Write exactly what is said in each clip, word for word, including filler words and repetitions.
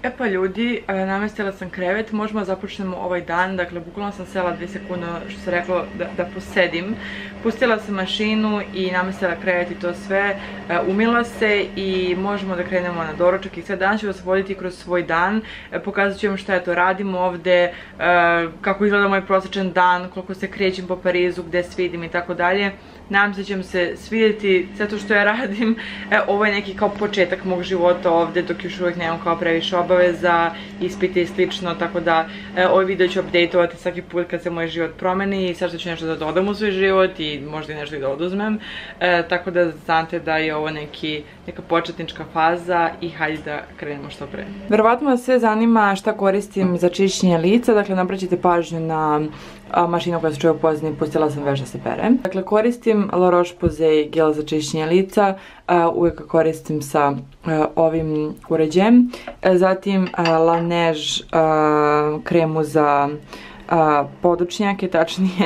E pa ljudi, namestila sam krevet, možemo da započnemo ovaj dan, dakle bukvalno sam sela dvije sekunde, što se reklo, da, da posedim. Pustila sam mašinu i namestila krevet i to sve, umila se i možemo da krenemo na doručak i sve. Danas ću vas voditi kroz svoj dan, pokazat ću vam šta je to radim ovde, kako izgleda moj prosječan dan, koliko se krećem po Parizu, gde svidim i tako dalje. Nadam se da će vam se svidjeti sve to što ja radim. E, ovo je neki kao početak mog života ovde, dok još uvijek nemam kao previše obaveza, ispite i slično, tako da e, ovaj video ću updateovati svaki put kad se moj život promeni i sad što ću nešto da dodam u svoj život i možda i nešto i da oduzmem. E, tako da znate da je ovo neki, neka početnička faza i hajde da krenemo što pre. Verovatno vas sve zanima šta koristim za čišćenje lica, dakle nabraćite pažnju na mašinu koja se čuje u pozadini, pustila sam veš da se pere. Dakle, koristim La Roche-Posay gel za čišćenje lica, uvijek koristim sa ovim uređajem. Zatim Laneige kremu za podočnjake, tačnije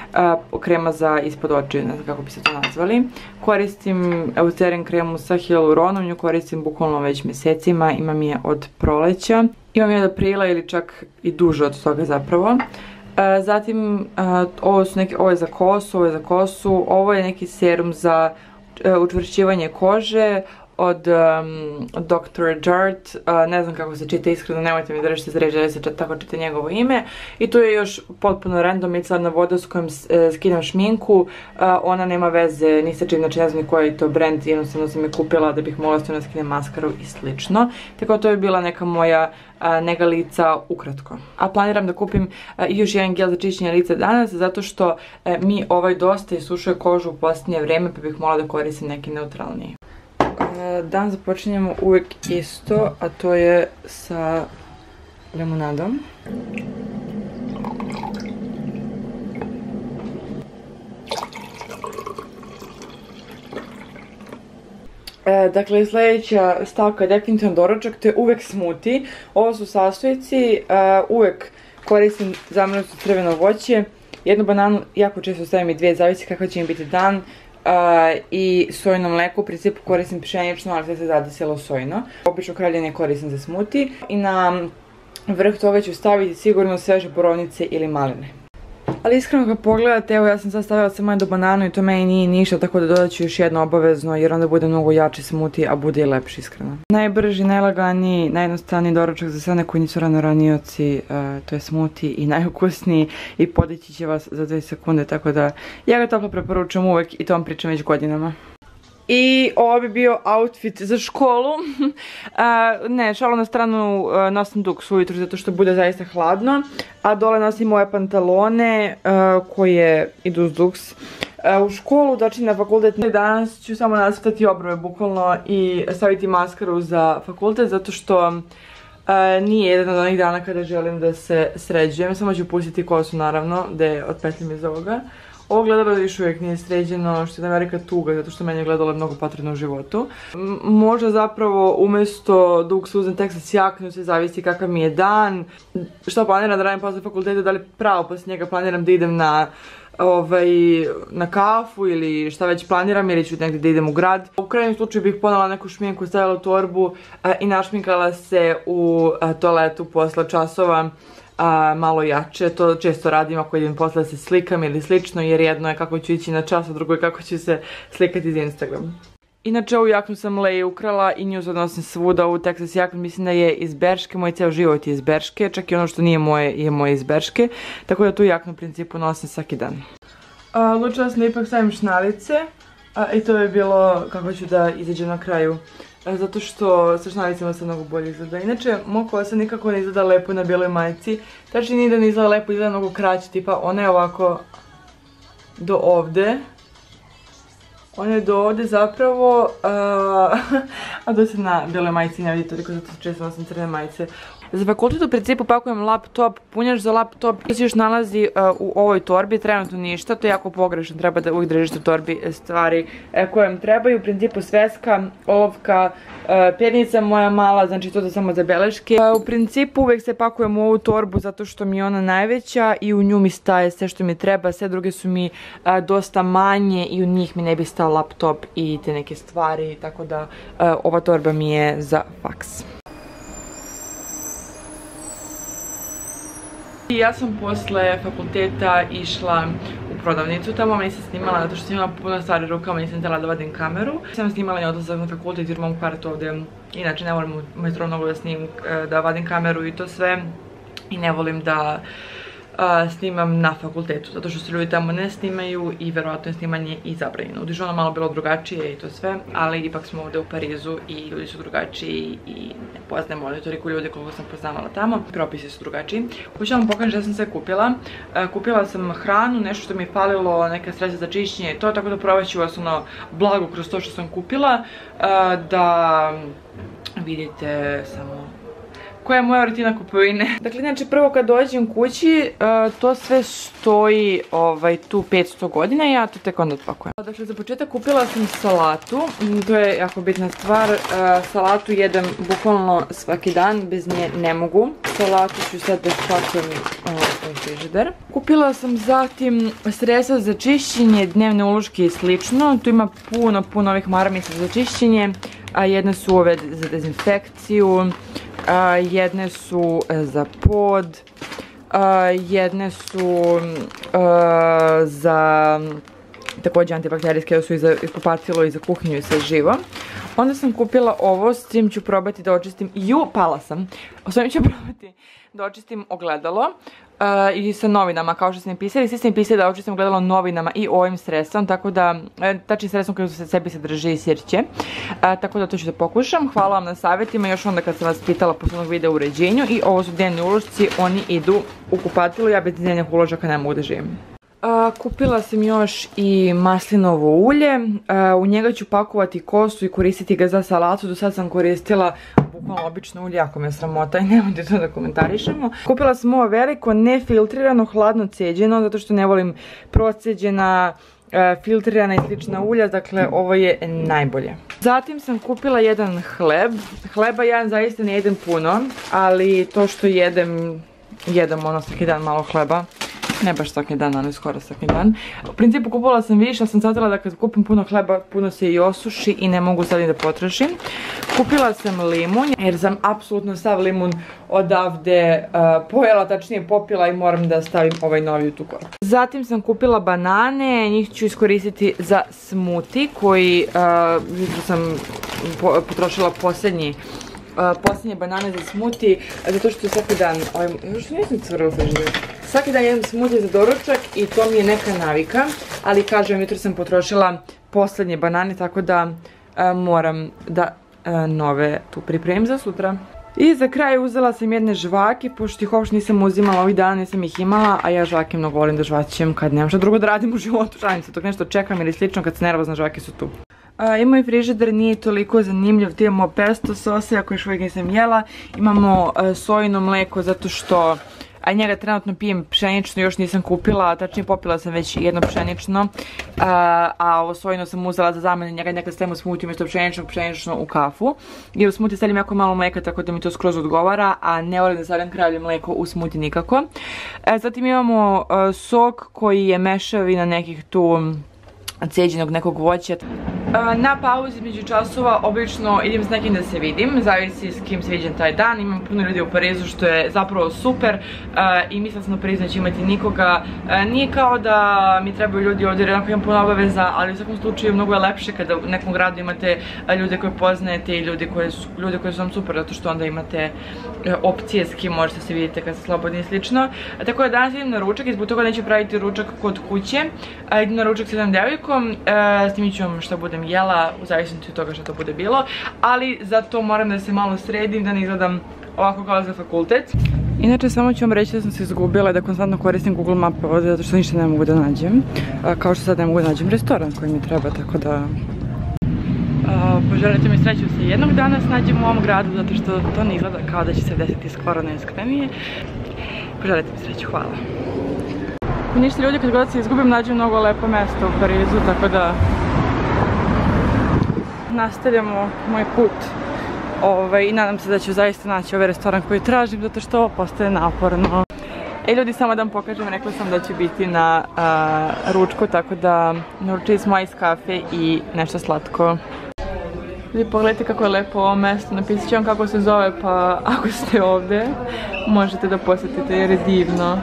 krema za ispod očiju, ne znam kako bi se to nazvali. Koristim Eucerin kremu sa hialuronom, nju koristim bukvalno već mjesecima, imam je od proleća. Imam je od aprila ili čak i duže od toga zapravo. Zatim, ovo su neki, ovo je za kosu, ovo je za kosu, ovo je neki serum za učvršćivanje kože od doktor Jart, ne znam kako se čita, iskreno nemojte mi držati za reč da se tako čita njegovo ime. I tu je još potpuno random micelarna voda s kojom skidam šminku, ona nema veze ni sa čim, znači ne znam ni koji je to brand, jednostavno sam je kupila da bih mogla s da skinem maskaru i slično. Tako to je bila neka moja nega lica ukratko. A planiram da kupim još jedan gel za čišćenje lica danas, zato što mi ovaj dosta isušuje kožu u posljednje vrijeme, pa bih morala da koristim neki neutralniji. Dan započinjemo uvijek isto, a to je sa limunadom. E, dakle, sljedeća stavka je definitivno doručak, to je uvijek smoothie. Ovo su sastojci, e, uvijek koristim zamrznuto crveno voće, jednu bananu, jako često stavim i dvije, zavisi kakav će mi biti dan. Uh, i sojno mleko, u principu koristim pšenično, ali sve se zadesilo sojno. Obično kraljenje koristim za smoothie. I na vrh toga ću staviti sigurno sveže borovnice ili maline. Ali iskreno kad pogledate, evo ja sam sad stavila samo jednu bananu i to meni nije ništa, tako da dodat ću još jedno obavezno jer onda bude mnogo jači smoothie, a bude i lepši iskreno. Najbrži, najlaganiji, najjednostavniji doručak za sve one koji nisu rano ranioci, uh, to je smoothie i najukusniji i podići će vas za dvije sekunde, tako da ja ga toplo preporučujem uvijek i to vam pričam već godinama. I ovo bi bio outfit za školu. Ne, šalu na stranu, nosim duks ujutro zato što bude zaista hladno. A dole nosim moje pantalone koje idu uz duks. U školu, znači na fakultet, danas ću samo nacrtati obrve bukvalno i staviti maskaru za fakultet zato što nije jedan od onih dana kada želim da se sređujem. Samo ću pustiti kosu naravno, da je otpetljam iz ovoga. Ovo gledalo još uvijek nije sređeno, što je da velika tuga, zato što meni je gledalo mnogo potrebno u životu. Možda zapravo umjesto da uzem Texas jaknu, se zavisi kakav mi je dan. Što planiram da radim posle fakulteta, da li pravo posle njega planiram da idem na, ovaj, na kafu ili šta već planiram, ili ću negdje da idem u grad. U krajnjem slučaju bih ponela neku šminku, stavila u torbu a, i našminkala se u a, toaletu posle časova. A, malo jače, to često radim ako idem posle da se slikam ili slično, jer jedno je kako ću ići na čas, a drugo je kako ću se slikati za Instagram. Inače ovu jaknu sam Leji ukrala i nju sad nosim svuda, ovu Texas jaknu mislim da je iz Berške, moj ceo život je iz Berške, čak i ono što nije moje je moje iz Berške, tako da tu jaknu u principu nosim svaki dan. Odlučila sam da ipak stavim šnalice a, i to je bilo kako ću da izađem na kraju. Zato što sa šnalicama se mnogo bolje izgleda. Inače, moja kosa nikako ne izgleda lepo na bijeloj majici. Tačnije nije da ne izgleda lepo, izgleda mnogo kraće. Tipa, ona je ovako do ovde. Ona je do ovde zapravo, a, a do se na bijeloj majici ne vidi toliko, zato često nosim crne majice. Za fakultet u principu pakujem laptop, punjač za laptop koji se još nalazi uh, u ovoj torbi, trenutno ništa, to je jako pogrešno, treba da uvijek držite u torbi stvari e, koje vam trebaju, u principu sveska, olovka, uh, pernica moja mala, znači to je samo za beleške. Uh, u principu uvijek se pakujem u ovu torbu zato što mi je ona najveća i u nju mi staje sve što mi treba, sve druge su mi uh, dosta manje i u njih mi ne bi stao laptop i te neke stvari, tako da uh, ova torba mi je za faks. I ja sam posle fakulteta išla u prodavnicu tamo, nisam snimala zato što sam imala puno stvari rukama, nisam htjela da vadim kameru. Sam snimala i odlazak na fakultet jer imam kvartu ovdje, inače ne volim u metro mnogo da snim, da vadim kameru i to sve. I ne volim da uh, snimam na fakultetu, zato što se ljudi tamo ne snimaju i verovatno je snimanje i zabranjeno. U Dijonu malo bilo drugačije i to sve, ali ipak smo ovdje u Parizu i ljudi su drugačiji i ne poznajemo ovdje toliko ljudi koliko sam poznavala tamo. Propisi su drugačiji. Hoću vam pokažem što sam sve kupila. Uh, kupila sam hranu, nešto što mi je falilo, neka sredstva za čišćenje i to, tako da probat ću vas ono blago kroz to što sam kupila, uh, da vidite samo koja je moja rutina kupovine. Dakle, inače prvo kad dođem kući, uh, to sve stoji ovaj, tu petsto godina i ja to tek onda otpakujem. Dakle, za početak kupila sam salatu, to je jako bitna stvar. Uh, salatu jedem bukvalno svaki dan, bez nje ne mogu. Salatu ću sad da spakujem u frižider. Kupila sam zatim sredstva za čišćenje, dnevne uloške i slično. Tu ima puno, puno ovih maramica za čišćenje, a jedne su ove za dezinfekciju. Uh, jedne su uh, za pod, uh, jedne su uh, za također antibakterijske, da su i za kupatilo i za kuhinju i sve živo. Onda sam kupila ovo, s tim ću probati da očistim, ju, pala sam, s ovim ću probati da očistim ogledalo uh, i sa novinama, kao što sam im pisali, svi sam im pisali da očistim ogledalo novinama i ovim sredstvom, tako da, tačnim sredstvom koji se sebi sadrži sirće, uh, tako da to ću da pokušam. Hvala vam na savjetima, još onda kad sam vas pitala posle onog videa u uređenju, i ovo su dnevni ulošci, oni idu u kupatilo, ja bez dnevnih uložaka ne mogu da živim. Uh, kupila sam još i maslinovo ulje, uh, u njega ću pakovati kosu i koristiti ga za salatu. Do sad sam koristila bukvalno obično ulje, jako me sramota i nemojte to da komentarišemo. Kupila sam ovo veliko, nefiltrirano, hladno ceđeno, zato što ne volim proceđena, uh, filtrirana i slična ulja, dakle ovo je najbolje. Zatim sam kupila jedan hleb, hleba ja zaista ne jedem puno, ali to što jedem, jedem ono svaki dan malo hleba. Ne baš svaki dan, ali skoro svaki dan. U principu kupovala sam više, ali sam shvatila da kad kupim puno hleba, puno se i osuši i ne mogu sad i da potrošim. Kupila sam limun, jer sam apsolutno sav limun odavde uh, pojela, tačnije popila i moram da stavim ovaj novi u tu korpu. Zatim sam kupila banane, njih ću iskoristiti za smuti koji uh, jutro sam po potrošila posljednji Uh, posljednje banane za smuti, zato što svaki dan, ovaj, što nisam cvrlo frižider, svaki dan jedem smuti za doručak i to mi je neka navika, ali kažem, jutro sam potrošila posljednje banane, tako da uh, moram da uh, nove tu pripremim za sutra. I za kraj uzela sam jedne žvake, pošto ih uopšte nisam uzimala ovih dana, nisam ih imala, a ja žvake mnogo volim da žvaćem kad nemam što drugo da radim u životu, šalim se, dok nešto čekam ili slično, kad se nervozna, žvake su tu. Uh, I moj frižider nije toliko zanimljiv, tu imamo pesto sose, ako još uvijek nisam jela, imamo uh, sojino mleko zato što a njega trenutno pijem pšenično, još nisam kupila, tačnije popila sam već jedno pšenično, uh, a ovo sojino sam uzela za zamenu, njega nekad stavim u smoothie umjesto pšeničnog, pšenično u kafu, jer u smoothie stavim jako malo mleka, tako da mi to skroz odgovara, a ne volim da stavljam kravlje mleko u smoothie nikako. Uh, zatim imamo uh, sok koji je mešavina nekih tu ceđenog nekog voća. Na pauzi između časova obično idem s nekim da se vidim, zavisi s kim se vidim taj dan. Imam puno ljudi u Parizu što je zapravo super i mislila sam da Parizu neće imati nikoga. Nije kao da mi trebaju ljudi ovdje jer jednako imam puno obaveza, ali u svakom slučaju mnogo je lepše kada u nekom gradu imate ljude koje poznajete i ljude koje su, ljude koje su vam super, zato što onda imate opcije s kim možete se vidjeti kad ste slobodni i slično. Tako da danas idem na ručak i zbog toga neću praviti ručak kod kuće. Idem na ručak s jednom devojkom, snimit ću vam što budem jela, u zavisnosti od toga što to bude bilo, ali zato moram da se malo sredim, da ne izgledam ovako kao za fakultet. Inače, samo ću vam reći da sam se izgubila i da konstantno koristim Google mape ovdje, zato što ništa ne mogu da nađem. Kao što sad ne mogu da nađem restoran koji mi treba, tako da... Poželite mi sreću se jednog dana snađem u ovom gradu, zato što to ne izgleda kao da će se desiti skoro neiskrenije. Poželite mi sreću, hvala. Ništa ljudi, kad god se izgubim, nađem mnogo lepo mjesto u Parizu, tako da nastavljamo moj put ovaj, i nadam se da ću zaista naći ovaj restoran koji tražim, zato što ovo postaje naporno. E ljudi, samo da vam pokažem, rekla sam da ću biti na a, ručku, tako da naručili smo ice kafe i nešto slatko. Ljudi, pogledajte kako je lepo ovo mesto, napisat ću vam kako se zove, pa ako ste ovdje možete da posjetite jer je divno.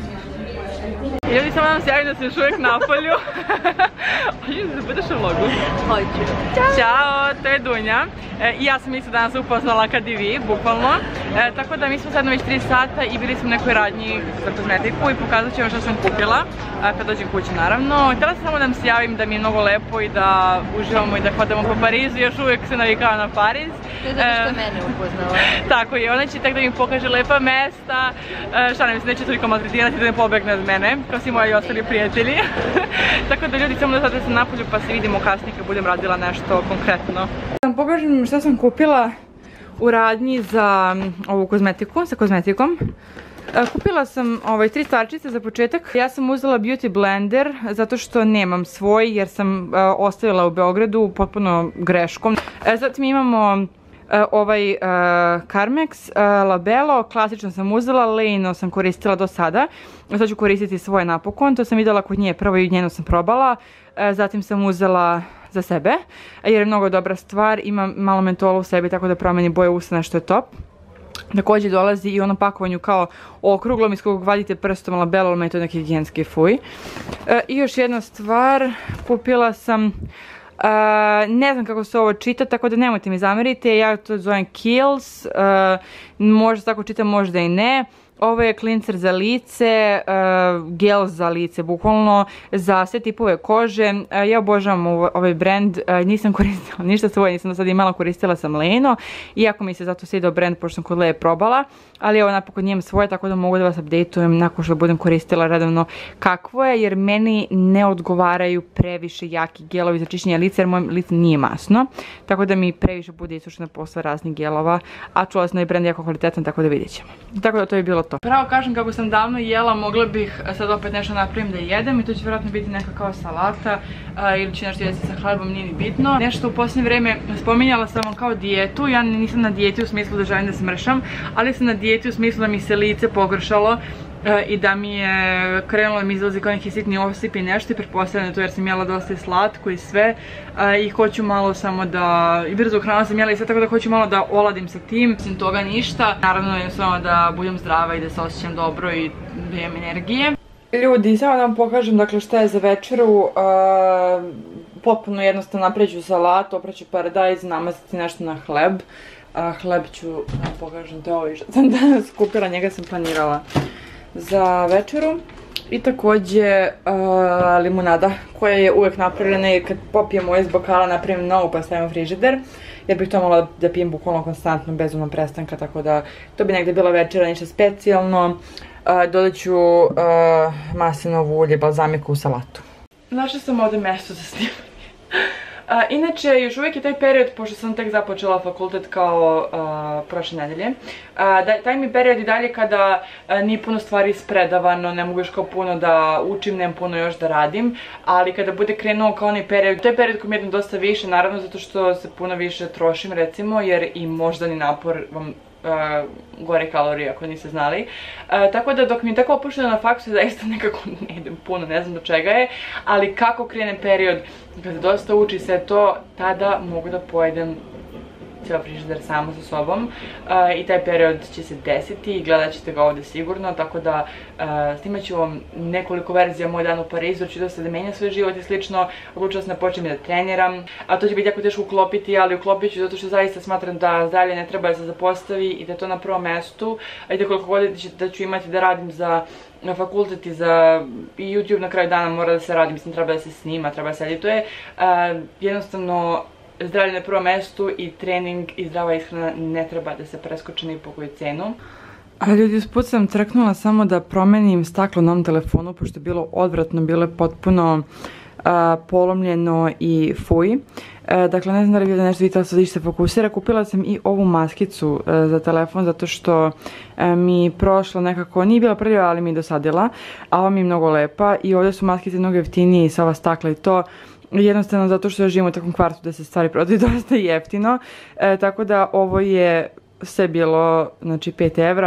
Ljudi, samo nam se javim da sam još uvijek na polju. Hoćeš da budeš u vlogu? Hoću. Ćao, to je Dunja. I ja sam isto danas upoznala kad i vi, bukvalno. Tako da mi smo sad već tri sata i bili smo u nekoj radnji za kozmetiku i pokazat ću vam što sam kupila. Kad dođem kući, naravno. Htjela sam samo da vam se javim da mi je mnogo lepo i da uživamo i da hodamo po Parizu. Još uvijek se navikava na Pariz. To je zato što je mene upoznala. Tako je, ona će tek da mi pokaže lepa mesta. Šta ne mislim, neće toliko maltretirati da ne pobegne od mene, kao svi moji ostali prijatelji. Tako da ljudi, samo da sad sam napolju pa se vidimo kasnije kad budem radila nešto konkretno. Da vam pokažem što sam kupila u radnji za ovu kozmetiku, sa kozmetikom. Kupila sam ovaj, tri stvarčice za početak. Ja sam uzela Beauty Blender zato što nemam svoj jer sam uh, ostavila u Beogradu potpuno greškom. E, zatim imamo uh, ovaj uh, Carmex, uh, Labello, klasično sam uzela, Lejno sam koristila do sada. Sad ću koristiti svoje napokon, to sam vidjela kod nje prvo i njenu sam probala. Uh, zatim sam uzela za sebe jer je mnogo dobra stvar, ima malo mentola u sebi tako da promeni boje usana što je top. Također dolazi i u onom pakovanju kao okruglom iz kojeg vadite prstom Labello, ali me je to neki higijenski fuj. E, I još jedna stvar, kupila sam, e, ne znam kako se ovo čita, tako da nemojte mi zamerite, ja to zovem Kiehl's, e, možda tako čitam, možda i ne. Ovo je klincer za lice, uh, gel za lice, bukvalno za sve tipove kože. Uh, ja obožavam ovaj brand, uh, nisam koristila ništa svoje, nisam do sada imala, koristila sam Lejno. Iako mi se zato sviđao brand, pošto sam kod Leje probala. Ali evo napokon njem svoje, tako da mogu da vas updateujem nakon što budem koristila redovno kakvo je. Jer meni ne odgovaraju previše jaki gelovi za čišćenje lica, jer moje lice nije masno. Tako da mi previše bude isušeno posle raznih gelova. A čula sam da je brand jako kvalitetan, tako da vidjet ćemo. Tako da to je bilo to. Pravo kažem, kako sam davno jela, mogla bih sad opet nešto napravim da jedem i to će vjerojatno biti neka kao salata a, ili će nešto jesti sa hlebom, nije ni bitno. Nešto u posljednje vrijeme spominjala sam vam kao dijetu, ja nisam na dijeti u smislu da želim da smršam, ali sam na dijeti u smislu da mi se lice pogoršalo i da mi je krenulo da mi izlazi kao neki sitni osip i nešto i pretpostavljam to jer sam jela dosta slatko i sve i hoću malo samo da, i brzo hranu sam jela i sve, tako da hoću malo da oladim sa tim, sem toga ništa. Naravno je samo da budem zdrava i da se osjećam dobro i da imam energije. Ljudi, samo da vam pokažem dakle šta je za večeru. Uh, potpuno jednostavno napreću salatu, opraću paradajz, namazati nešto na hleb. Uh, hleb ću, da pokažem, to je ovo što sam danas kupila, njega sam planirala za večeru. I također uh, limunada koja je uvijek napravljena i kad popijemo iz bokala napravim novu pa stavim u frižider. Jer bih to mogla da pijem bukvalno konstantno bez onog prestanka, tako da to bi negdje bila večera, ništa specijalno. Uh, dodat ću uh, maslinovo ulje, balzamiku u salatu. Našla sam ovdje mjesto za snimanje. Uh, inače, još uvijek je taj period, pošto sam tek započela fakultet kao uh, prošle nedelje, uh, da, taj mi period i dalje kada uh, nije puno stvari ispredavano, ne mogu još kao puno da učim, nemam puno još da radim, ali kada bude krenuo kao onaj period, to je period koji mi jedno dosta više, naravno zato što se puno više trošim recimo, jer i moždani napor vam Uh, gore kalorije ako niste znali. Uh, tako da dok mi je tako opušteno na faksu zaista nekako ne idem puno, ne znam do čega je, ali kako krene period kada dosta uči sve to, tada mogu da pojedem cijel frižider samo sa sobom uh, i taj period će se desiti i gledat ćete ga ovdje sigurno, tako da uh, snimat ću vam nekoliko verzija moj dan u Parizu, ću dosta da menjam svoj život i slično, odlučila sam da počnem da treniram, a to će biti jako teško uklopiti, ali uklopit ću zato što zaista smatram da zdravlje ne treba da se zapostavi i da je to na prvom mestu, a i da koliko god da ću imati da radim za na fakultet i za i YouTube na kraju dana mora da se radi, mislim treba da se snima, treba da se edituje, uh, jednostavno zdravlje na prvom mestu i trening i zdrava ishrana ne treba da se preskoči ni po koju cenu. A ljudi, usput sam trknula samo da promenim staklo na ovom telefonu, pošto je bilo odvratno, bilo je potpuno uh, polomljeno i fuj. Uh, dakle, ne znam da li da nešto vidite, ali sad se fokusira. Kupila sam i ovu maskicu uh, za telefon, zato što uh, mi prošlo nekako, nije bila prljava, ali mi je dosadila, a ova mi je mnogo lepa i ovdje su maskice mnogo jeftinije sa ova stakla i to. Jednostavno zato što ja živim u takvom kvartu da se stvari prodaju dosta jeftino, e, tako da ovo je sve bilo, znači pet evra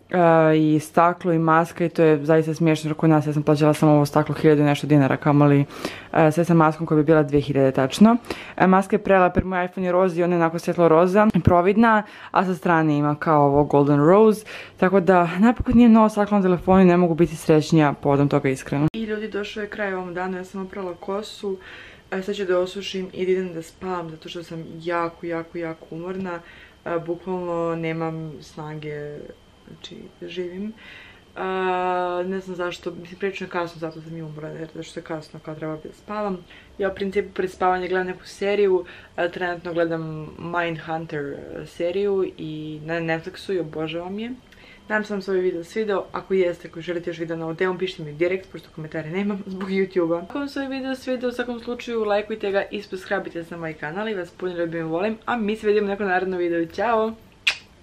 i staklo i maska i to je zaista smiješno kod nas. Ja sam plaćala samo ovo staklo hiljadu i nešto dinara, kamoli sve sa maskom koja bi bila dvije hiljade tačno. Maska je prelepa jer moj iPhone je roz i ona je onako svjetlo roza, providna, a sa strane ima kao ovo golden rose, tako da napokon nije novo staklo na telefonu i ne mogu biti srećnija povodom toga iskreno. I ljudi, došao je kraj ovom danu, ja sam oprala kosu, sad ću da osušim i da idem da spavam zato što sam jako, jako, jako umorna, bukvalno nemam snage, znači živim. Uh, ne znam zašto, mislim prilično kasno, zato sam i umorna, jer zato što je kasno kao treba da spavam. Ja u principu pred spavanje gledam neku seriju, uh, trenutno gledam Mindhunter seriju i na Netflixu i obožavam je. Nadam se vam se ovaj video svidao, ako jeste, ako želite još video na ovu temu, pišite mi direkt, pošto komentare nemam zbog YouTube-a. Ako vam se ovaj video svidao, u svakom slučaju lajkujte ga i subscribe-ite se na moj kanal i vas puno ljubim i volim, a mi se vidimo u nekom narednom videu. Ćao!